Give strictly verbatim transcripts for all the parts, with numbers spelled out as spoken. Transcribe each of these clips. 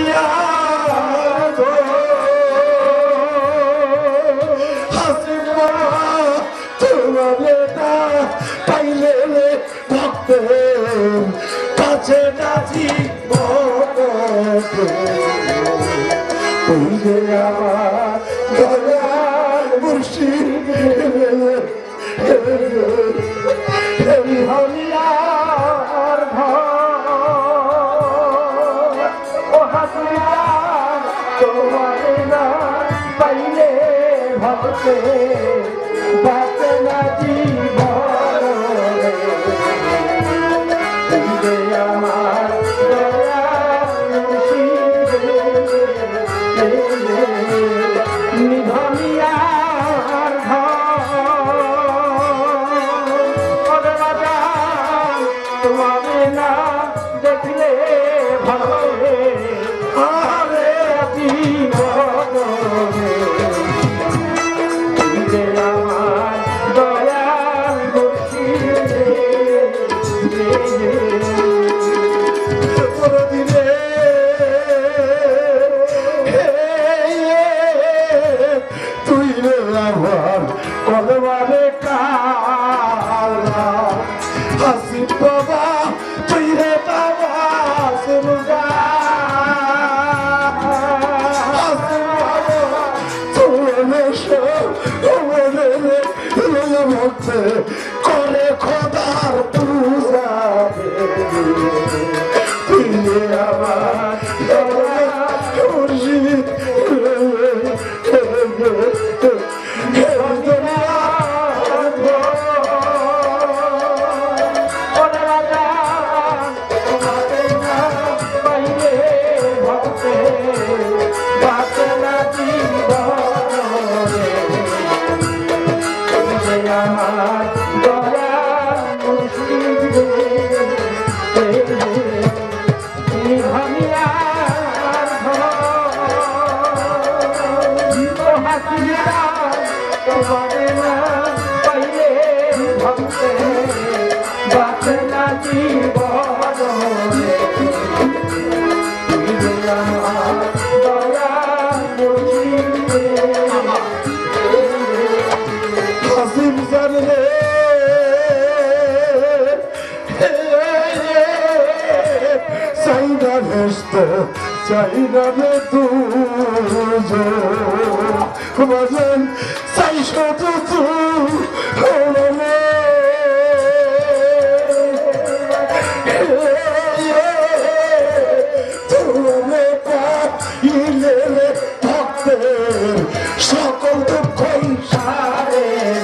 পাইলে ভক্তের কাছে নাচি আমার দয়াল মুর্শিদ হলিয়ার তোমার না পাইলে ভক্তে বাঁচে না জীবন আমার নিধনিয়ার তোমাকে না দেখলে ভালো আরে জীবন আমার দয়াল মুর্শিদ তুই রে আমার কলবারে কালা হাসি বাবা তুই রে বাবা সুরজা হাসি বাবা তোরে সো ওরে রে ভক্তে করে খোদার পূজা তুই রে আমার মুর্শিদ চাইনা রে তুজো ভজন চাই শত তু হলে তুমি পাইলে ভক্তের সকল দুঃখই সারে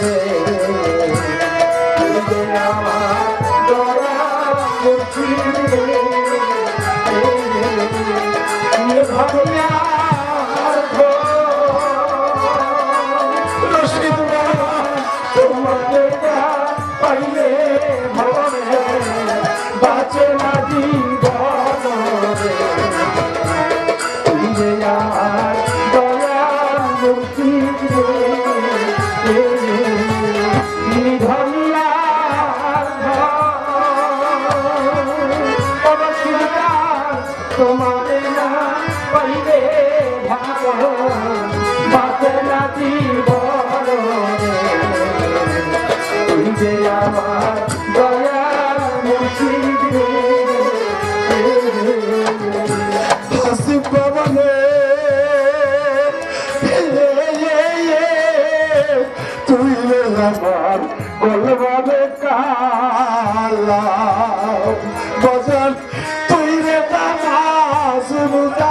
আমার দয়াল মুর্শিদ তোমাকে পাইলে ভবে বাঁচে না জীবন আমার দয়াল মুর্শিদ তোমাকে না পাইলে বাঁচে না জীবন তুই যে আমার দয়াল মুর্শিদ হাসি বাবনে তুই আমার বলবারে কালা বাজার তুই রে বাবা সুরজা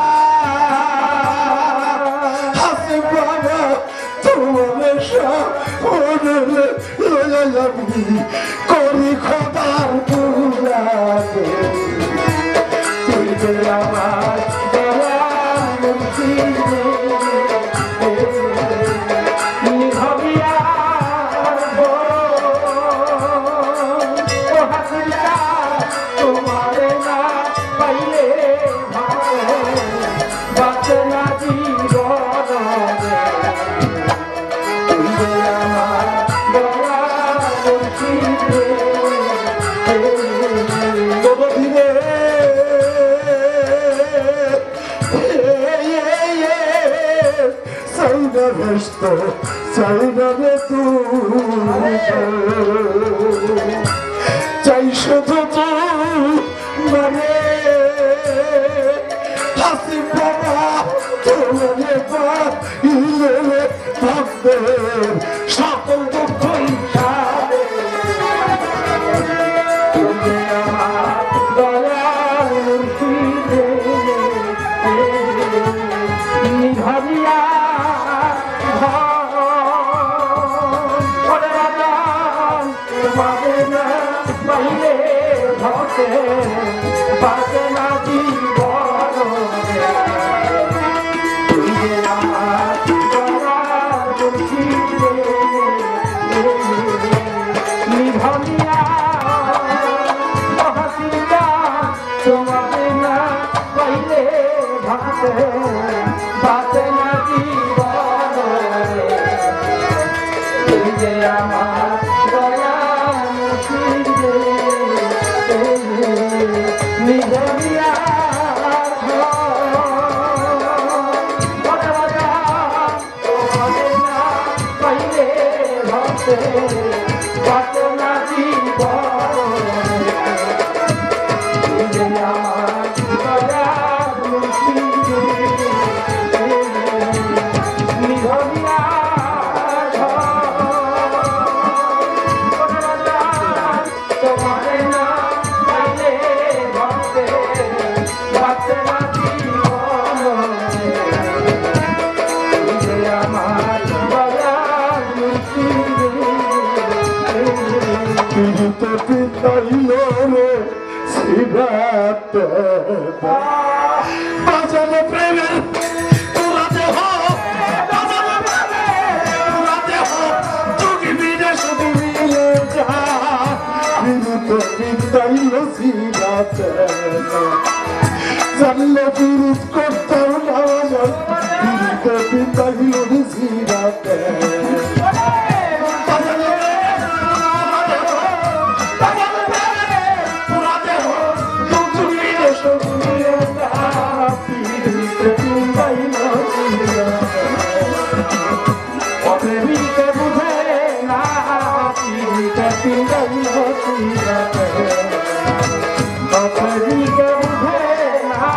হাসি বাবা তোমার সামনে লয়া যাবি করি খোদার পূজা তুই যে আমার দয়াল মুর্শিদ ধীরে ভেস্ত চাই না রে তুই চাই শুধু তুই মানে হাসি বাবা তোলে ইলে থাকবে সকল দুঃখ ইচ্ছাবে তুমি আমার দয়াল মুর্শিদে নিভাবিয়া বাঁচে না জীবন তুই যে আমার দয়াল মুর্শিদে নিভাবিয়া হাসিটা তোমাকে না পাইলে ভাতে বাঁচে না জীবন তুই যে আমার দয়াল মুর্শিদে নিভাবিয়া পাইলে ভাতে বাঁচে না জীবন আমার দয়াল মুর্শিদে নিভাবিয়া তোমারে না পাইলে ভাতে বাঁচে না জীবন আমার দয়াল মুর্শিদে পিড়িতে পিতাইল রে সিরাতে বাজানো প্রেমের পুরাতে হোক বাজানো প্রেমের পুরাতে হোক তুমি বিদেশ দিলে যা পিড়িতে পিতাইল সিরাতে জানলে পিড়িত করতাম না পিড়িতে পিতাইল সিরাতে প্রেমিকে বুঝে না প্রেমিকে বুঝে না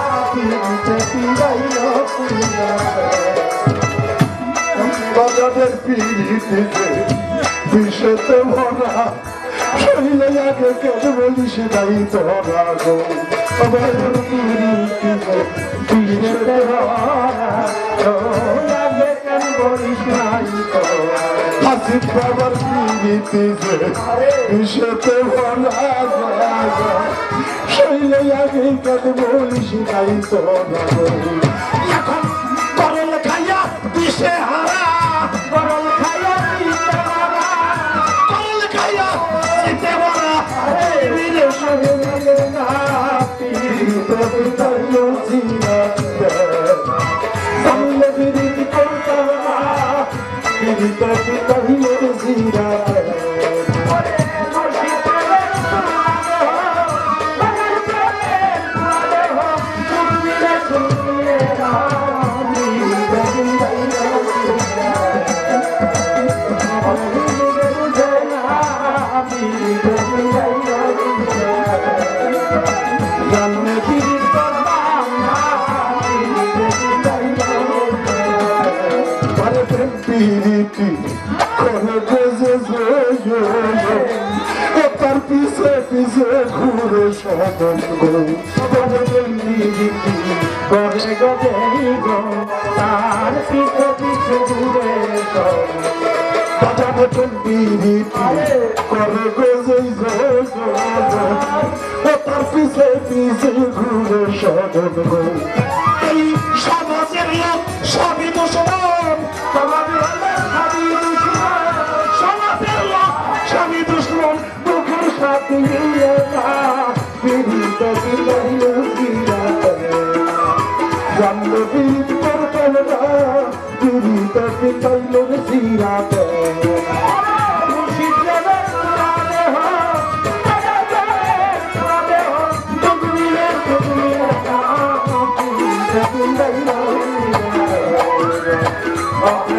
বাজারের পিড়িতে বিষেতে ভরা শরীরে আগে কেন বলিস নাই তোরা গো বাজারের পিড়িতে বিষেতে ভরা আগে কেন বলিস নাই তোরা হাসিব বাবার পিড়িতে বিষেতে ভরা শরীরে আগে কেন বলিস নাই তোরা গো এখন করল খাইয়া বিষে হারা করল খাইয়া বিষে হারা করল খাইয়া শীতে ভরা বিলে সঙ্গে মিলে না পিড়িতে পিতাইল সিরাতে সামনে পিড়িতে করতাম না পিড়িতে পিতাইল সিরাতে পিড়িতি করে বেজে তার পিছে পিছে ঘুরে সদন পিড়িতি করে গজে তার পিছে পিছে ঘুরে পিড়িতি করে গজে তার পিছে পিছে ঘুরে সদন এই সমাজের লোক সবই দুশ্মন সমাজের লোক সবই দুশ্মন দুঃখের সাথে পিড়িতে পিতাইল সিরাতে জানলে পিড়িত করতাম না পিড়িতে পিতাইল সিরাতে Oh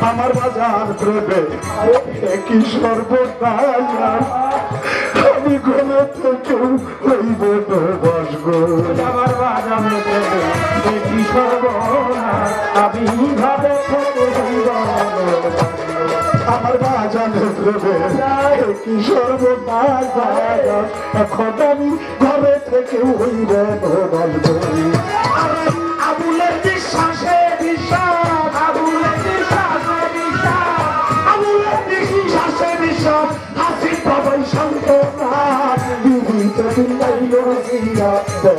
আমার বাজার প্রেমে কি সর্বদায়া আমি ঘরে থেকেও হইব বসগো আমার বাজার প্রেমে কি সর্বনা আমি ঘরে থেকে হইব আমার বাজানের প্রেমে কি সর্বদায়া এখন আমি ঘরে থেকেও হইব বসগো আবুলের বিশ্বাসে বিশ্বাস আবুলের বিশ্বাসে বিশ্বাস আবুলের বিশ্বাসে বিশ্বাস হাসি পাবাই শান্ত বিবিত চিন্তাইল জিয়া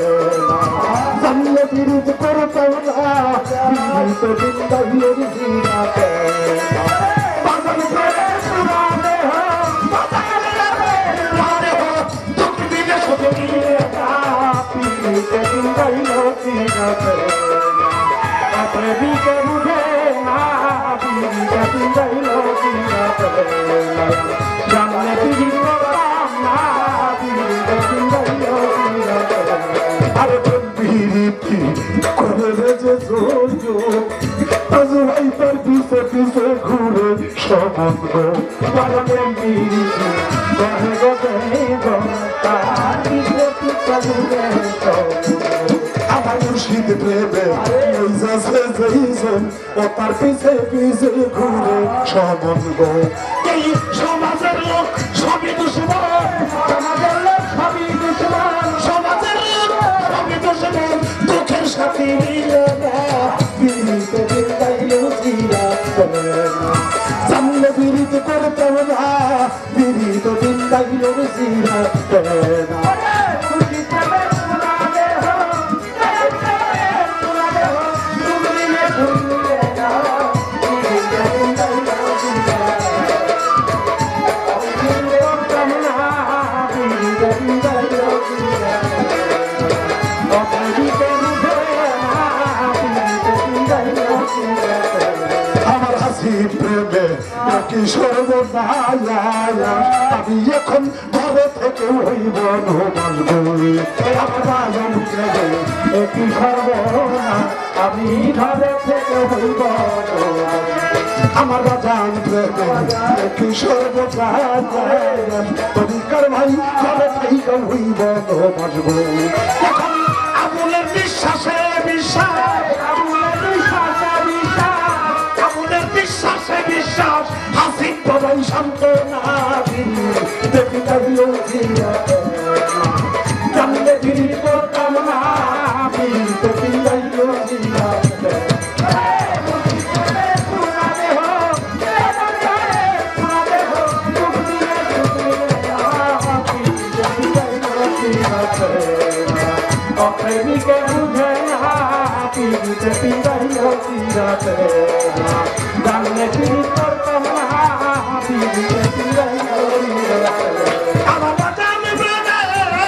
জানলে বিরোধ করতাম না বিবিত চিন্তাইল জিয়া বাজার প্রেমে পুরা দেহ বাজার প্রেমে পুরা দেহ দুঃখ দিলে শুধু নিয়ে পিড়িতে চিন্তাইল জিয়াতে প্রেমিকে বুঝে না পিড়িতে চিন্তাইল জিয়াতে জানলে পিড়ি করতাম না পিড়িতে চিন্তাইল জিয়াতে আরে বিরিতি করে যে জোজো আজ ভাই তার পিছে পিছে ঘুরে সমন্দ বাজারে পিড়িতি গহে গহে গতার পিছে পিছে ঘুরে আমার মুর্শিদ প্রেমে ওই যাচ্ছে যেইজন ও তার পিছে পিছে ঘুরে সমন্দ এই সমাজের লোক সবই দুশ্মন সমাজের লোক সবই দুশ্মন সমাজের লোক সবই দুশ্মন দুঃখের সাথে মিলে না বিরিতে চিন্তাইল জিয়া জানলে বিরিত করতাম না বিরিত চিন্তাইল জিয়া খুশি প্রেমে পুরা দেহ প্রেমে পুরা দেহ ঘুমিয়ে ঘুমিয়ে যাও ঘুমিয়ে ঘুমিয়ে করতাম না ঘুমিয়ে ঘুমিয়ে অপরিতে বুঝে না ঘুমিয়ে ঘুমিয়ে আমার হাসি প্রেমে কি সর্বদায়া আমি এখন ঘরে থেকে হইব নবাসবই আমার বাজন প্রেমে একটি সর্বনা আমি ঘরে থেকে হইব আমার বাজান প্রেমে কি সর্বদায়া তরিকার ভাই ঘরে থেকে হইব নবাসবই এখন আবুলের বিশ্বাসে বিশ্বাস আবুলের বিশ্বাসে বিশ্বাস আবুলের বিশ্বাসে বিশ্বাস হাসি সবাই শান্ত না দেখি তাইল জিয়া জানলে ফিরি করতাম না বিরিতে চিন্তাইল জিয়া প্রেমিকে বুঝে না পিড়িতে পিড়াইল চিরাতে জানলে ফিরি করতাম না পিড়িতে পিড়াইল আমার বাজান প্রেমে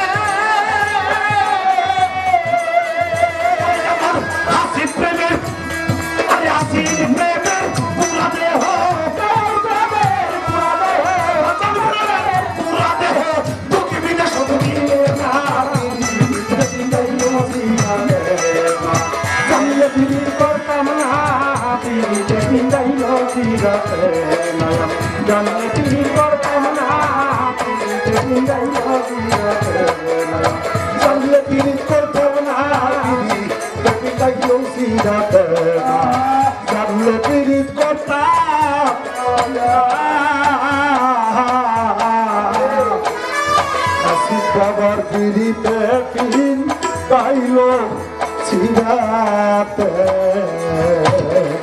হাসি প্রেমের আরে হাসি প্রেমের পুরা দেহ প্রেমের পুরা দেহ বাজান প্রেমের পুরা দেহ দুঃখ বিদেশ দুনিয়ে না জানলে ফিরি করতাম না পিড়িতে পিড়াইল চিরাতে জানলে ফিরি করতাম না পিড়িতে পিড়াইল চিরাতে জানলে বিরিত করতাম না বিরিতে চিন্তাইল জিয়াতে জানলে বিরিত করতাম আসিফ বাবার বিরিতে পিন পাইল চিরাতে